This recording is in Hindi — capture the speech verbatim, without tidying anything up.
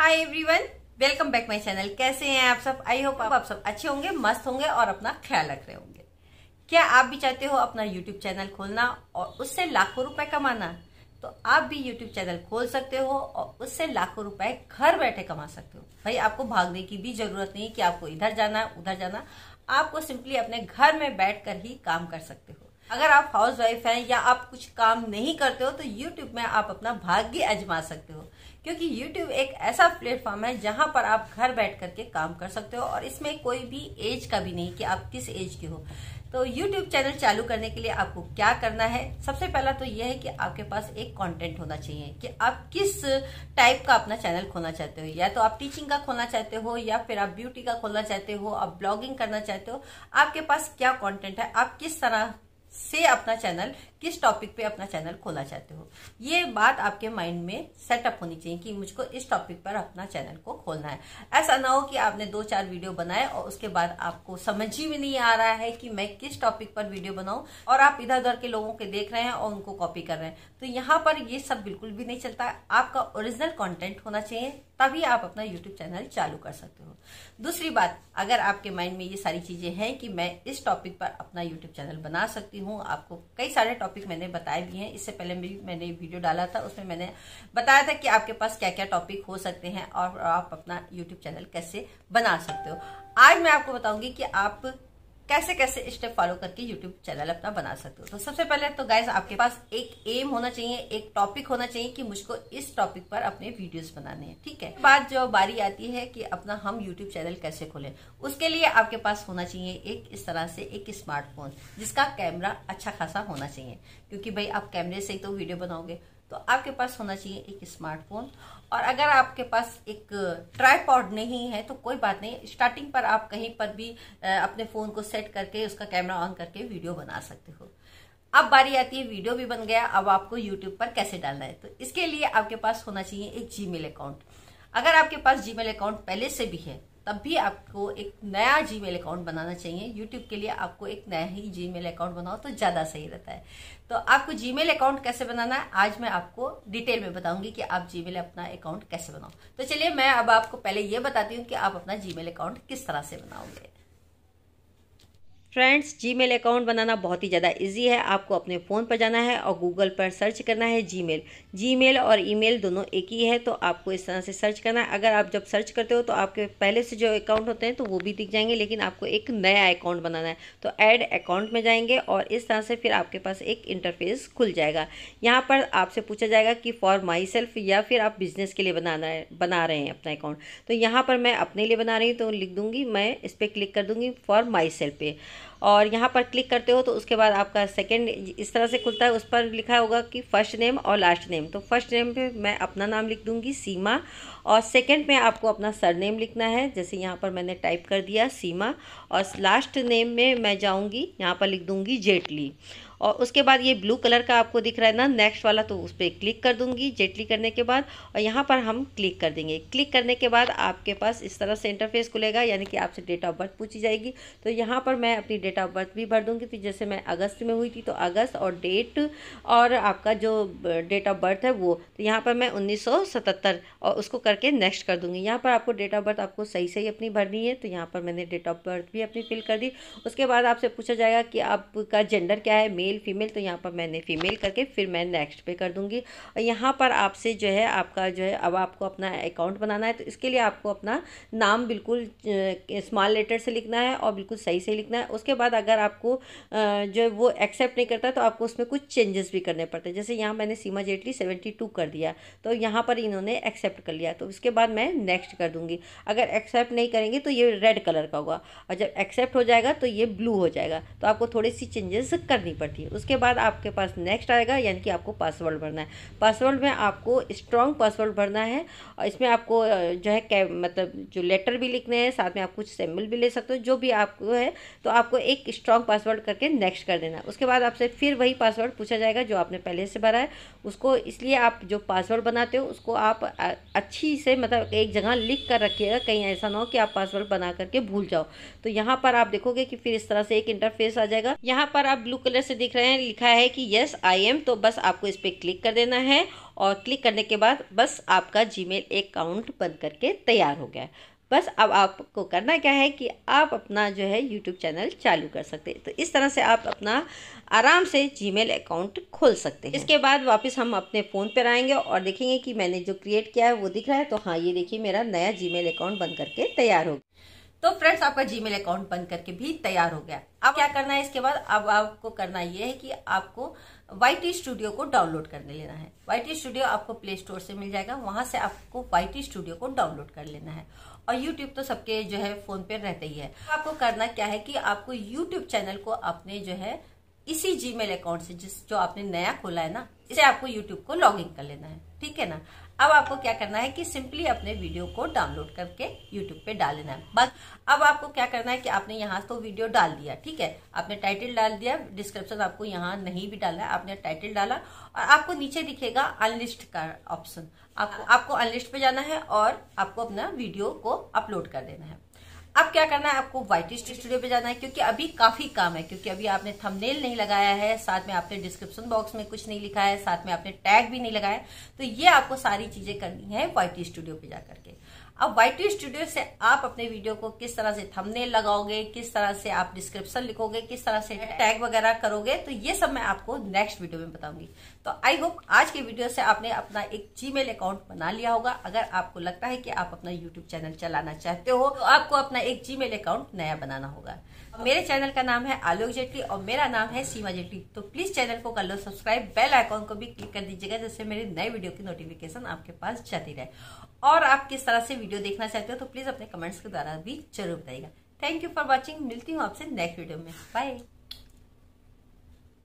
Hi everyone, welcome back my channel. कैसे हैं आप सब? आई होप आप सब अच्छे होंगे, मस्त होंगे और अपना ख्याल रख रहे होंगे। क्या आप भी चाहते हो अपना यूट्यूब चैनल खोलना और उससे लाखों रुपए कमाना? तो आप भी यूट्यूब चैनल खोल सकते हो और उससे लाखों रुपए घर बैठे कमा सकते हो। भाई आपको भागने की भी जरूरत नहीं कि आपको इधर जाना उधर जाना, आपको सिंपली अपने घर में बैठ कर ही काम कर सकते हो। अगर आप हाउस वाइफ हैं या आप कुछ काम नहीं करते हो तो यूट्यूब में आप अपना भाग्य आजमा सकते हो, क्योंकि यूट्यूब एक ऐसा प्लेटफॉर्म है जहां पर आप घर बैठ करके काम कर सकते हो और इसमें कोई भी एज का भी नहीं कि आप किस एज के हो। तो यूट्यूब चैनल चालू करने के लिए आपको क्या करना है? सबसे पहला तो यह है कि आपके पास एक कंटेंट होना चाहिए कि आप किस टाइप का अपना चैनल खोलना चाहते हो। या तो आप टीचिंग का खोलना चाहते हो या फिर आप ब्यूटी का खोलना चाहते हो, आप ब्लॉगिंग करना चाहते हो। आपके पास क्या कंटेंट है, आप किस तरह से अपना चैनल, किस टॉपिक पे अपना चैनल खोलना चाहते हो, ये बात आपके माइंड में सेटअप होनी चाहिए कि मुझको इस टॉपिक पर अपना चैनल को खोलना है। ऐसा ना हो कि आपने दो चार वीडियो बनाए और उसके बाद आपको समझ ही में नहीं आ रहा है कि मैं किस टॉपिक पर वीडियो बनाऊं और आप इधर उधर के लोगों के देख रहे हैं और उनको कॉपी कर रहे हैं। तो यहाँ पर ये सब बिल्कुल भी नहीं चलता। आपका ओरिजिनल कंटेंट होना चाहिए, तभी आप अपना यूट्यूब चैनल चालू कर सकते हो। दूसरी बात, अगर आपके माइंड में ये सारी चीजें हैं कि मैं इस टॉपिक पर अपना यूट्यूब चैनल बना सकती हूँ, आपको कई सारे टॉपिक मैंने बताए भी हैं। इससे पहले भी मैंने वीडियो डाला था, उसमें मैंने बताया था कि आपके पास क्या क्या टॉपिक हो सकते हैं और आप अपना यूट्यूब चैनल कैसे बना सकते हो। आज मैं आपको बताऊंगी कि आप कैसे कैसे स्टेप फॉलो करके यूट्यूब चैनल अपना बना सकते हो। तो सबसे पहले तो गाइस आपके पास एक एम होना चाहिए, एक टॉपिक होना चाहिए कि मुझको इस टॉपिक पर अपने वीडियोस बनाने हैं, ठीक है। बात जो बारी आती है कि अपना हम यूट्यूब चैनल कैसे खोलें, उसके लिए आपके पास होना चाहिए एक इस तरह से एक स्मार्टफोन जिसका कैमरा अच्छा खासा होना चाहिए, क्योंकि भाई आप कैमरे से ही तो वीडियो बनाओगे। तो आपके पास होना चाहिए एक स्मार्टफोन। और अगर आपके पास एक ट्राइपॉड नहीं है तो कोई बात नहीं, स्टार्टिंग पर आप कहीं पर भी अपने फोन को सेट करके उसका कैमरा ऑन करके वीडियो बना सकते हो। अब बारी आती है, वीडियो भी बन गया, अब आपको यूट्यूब पर कैसे डालना है। तो इसके लिए आपके पास होना चाहिए एक जीमेल अकाउंट। अगर आपके पास जीमेल अकाउंट पहले से भी है तब भी आपको एक नया जीमेल अकाउंट बनाना चाहिए। यूट्यूब के लिए आपको एक नया ही जीमेल अकाउंट बनाओ तो ज्यादा सही रहता है। तो आपको जीमेल अकाउंट कैसे बनाना है आज मैं आपको डिटेल में बताऊंगी कि आप जीमेल अपना अकाउंट कैसे बनाओ। तो चलिए मैं अब आपको पहले ये बताती हूँ कि आप अपना जीमेल अकाउंट किस तरह से बनाओगे। फ्रेंड्स, जीमेल अकाउंट बनाना बहुत ही ज़्यादा इजी है। आपको अपने फ़ोन पर जाना है और गूगल पर सर्च करना है जीमेल। जीमेल और ईमेल दोनों एक ही है, तो आपको इस तरह से सर्च करना है। अगर आप जब सर्च करते हो तो आपके पहले से जो अकाउंट होते हैं तो वो भी दिख जाएंगे, लेकिन आपको एक नया अकाउंट बनाना है। तो ऐड अकाउंट में जाएंगे और इस तरह से फिर आपके पास एक इंटरफेस खुल जाएगा। यहाँ पर आपसे पूछा जाएगा कि फॉर माई सेल्फ या फिर आप बिजनेस के लिए बनाना है बना रहे हैं अपना अकाउंट। तो यहाँ पर मैं अपने लिए बना रही हूँ तो लिख दूँगी, मैं इस पर क्लिक कर दूँगी फॉर माई सेल्फ पे। और यहाँ पर क्लिक करते हो तो उसके बाद आपका सेकंड इस तरह से खुलता है, उस पर लिखा होगा कि फर्स्ट नेम और लास्ट नेम। तो फर्स्ट नेम पे मैं अपना नाम लिख दूँगी सीमा, और सेकंड में आपको अपना सरनेम लिखना है। जैसे यहाँ पर मैंने टाइप कर दिया सीमा, और लास्ट नेम में मैं जाऊँगी, यहाँ पर लिख दूँगी जेटली। और उसके बाद ये ब्लू कलर का आपको दिख रहा है ना नेक्स्ट वाला, तो उस पर क्लिक कर दूंगी जेटली करने के बाद, और यहाँ पर हम क्लिक कर देंगे। क्लिक करने के बाद आपके पास इस तरह से इंटरफेस खुलेगा, यानी कि आपसे डेट ऑफ बर्थ पूछी जाएगी। तो यहाँ पर मैं अपनी डेट ऑफ बर्थ भी भर दूंगी। तो जैसे मैं अगस्त में हुई थी तो अगस्त और डेट और आपका जो डेट ऑफ बर्थ है वो, तो यहाँ पर मैं उन्नीस सौ सतहत्तर और उसको करके नेक्स्ट कर दूंगी। यहाँ पर आपको डेट ऑफ बर्थ आपको सही सही अपनी भरनी है, तो यहाँ पर मैंने डेट ऑफ बर्थ भी अपनी फिल कर दी। उसके बाद आपसे पूछा जाएगा कि आपका जेंडर क्या है, मेल फीमेल, तो यहाँ पर मैंने फीमेल करके फिर मैं नेक्स्ट पे कर दूंगी। और यहाँ पर आपसे जो है आपका जो है अब आपको अपना अकाउंट बनाना है, तो इसके लिए आपको अपना नाम बिल्कुल स्मॉल लेटर से लिखना है और बिल्कुल सही से लिखना है। उसके बाद अगर आपको जो है वो एक्सेप्ट नहीं करता तो आपको उसमें कुछ चेंजेस भी करने पड़ते हैं। जैसे यहाँ मैंने सीमा जेटली सेवेंटी टू कर दिया, तो यहाँ पर इन्होंने एक्सेप्ट कर लिया, तो उसके बाद मैं नेक्स्ट कर दूंगी। अगर एक्सेप्ट नहीं करेंगे तो ये रेड कलर का होगा, और जब एक्सेप्ट हो जाएगा तो ये ब्लू हो जाएगा। तो आपको थोड़ी सी चेंजेस करनी पड़ती है। उसके बाद आपके पास नेक्स्ट आएगा, यानी कि आपको पासवर्ड भरना है। पासवर्ड में आपको स्ट्रॉन्ग पासवर्ड भरना है, और इसमें आपको जो है मतलब जो लेटर भी लिखने हैं, साथ में आप कुछ सिंबल भी ले सकते हो, जो भी आपको है। तो आपको एक स्ट्रॉन्ग पासवर्ड करके नेक्स्ट कर देना है। उसके बाद आपसे फिर वही पासवर्ड पूछा जाएगा जो आपने पहले से भरा है उसको। इसलिए आप जो पासवर्ड बनाते हो उसको आप अच्छी से मतलब एक जगह लिख कर रखिएगा, कहीं ऐसा ना हो कि आप पासवर्ड बना करके भूल जाओ। तो यहाँ पर आप देखोगे कि फिर इस तरह से एक इंटरफेस आ जाएगा। यहाँ पर आप ब्लू कलर से दिख रहे हैं, लिखा है कि यस आई एम, तो बस आपको इस पर क्लिक कर देना है और क्लिक करने के बाद बस आपका जीमेल अकाउंट बन करके तैयार हो गया है। बस अब आपको करना क्या है कि आप अपना जो है यूट्यूब चैनल चालू कर सकते हैं। तो इस तरह से आप अपना आराम से जीमेल अकाउंट खोल सकते हैं। इसके बाद वापस हम अपने फ़ोन पर आएंगे और देखेंगे कि मैंने जो क्रिएट किया है वो दिख रहा है। तो हाँ, ये देखिए मेरा नया जीमेल अकाउंट बन करके तैयार हो गया। तो फ्रेंड्स, आपका जीमेल अकाउंट बन करके भी तैयार हो गया। अब क्या करना है इसके बाद, अब आपको करना ये है कि आपको वाई टी स्टूडियो को डाउनलोड करने लेना है। वाई टी स्टूडियो आपको प्ले स्टोर से मिल जाएगा, वहां से आपको वाई टी स्टूडियो को डाउनलोड कर लेना है। और यूट्यूब तो सबके जो है फोन पे रहता ही है। आपको करना क्या है कि आपको यूट्यूब चैनल को अपने जो है इसी जीमेल अकाउंट से, जिस जो आपने नया खोला है ना, इसे आपको यूट्यूब को लॉग इन कर लेना है। ठीक है ना। अब आपको क्या करना है कि सिंपली अपने वीडियो को डाउनलोड करके यूट्यूब पे डाल लेना है। बस अब आपको क्या करना है कि आपने यहाँ तो वीडियो डाल दिया, ठीक है, आपने टाइटल डाल दिया, डिस्क्रिप्शन आपको यहाँ नहीं भी डालना है, आपने टाइटल डाला और आपको नीचे दिखेगा अनलिस्ट का ऑप्शन। आपको आपको अनलिस्ट पे जाना है और आपको अपना वीडियो को अपलोड कर देना है। अब क्या करना है, आपको वाई टी स्टूडियो पे जाना है, क्योंकि अभी काफी काम है, क्योंकि अभी आपने थंबनेल नहीं लगाया है, साथ में आपने डिस्क्रिप्शन बॉक्स में कुछ नहीं लिखा है, साथ में आपने टैग भी नहीं लगाया है। तो ये आपको सारी चीजें करनी है वाई टी स्टूडियो पे जाकर के। अब वाई टी स्टूडियो से आप अपने वीडियो को किस तरह से थंबनेल लगाओगे, किस तरह से आप डिस्क्रिप्शन लिखोगे, किस तरह से टैग वगैरह करोगे, तो ये सब मैं आपको नेक्स्ट वीडियो में बताऊंगी। तो आई होप आज के वीडियो से आपने अपना एक जीमेल अकाउंट बना लिया होगा। अगर आपको लगता है कि आप अपना यूट्यूब चैनल चलाना चाहते हो तो आपको अपना एक जीमेल अकाउंट नया बनाना होगा। मेरे चैनल का नाम है आलोक जेटली और मेरा नाम है सीमा जेटली। तो प्लीज चैनल को कर लो सब्सक्राइब, बेल आइकॉन को भी क्लिक कर दीजिएगा, जिससे मेरी नए वीडियो की नोटिफिकेशन आपके पास जाती रहे। और आप किस तरह से वीडियो देखना चाहते हो तो प्लीज अपने कमेंट्स के द्वारा भी जरूर बताइएगा। Thank you for watching. मिलती हूँ आपसे नेक्स्ट वीडियो में। बाय।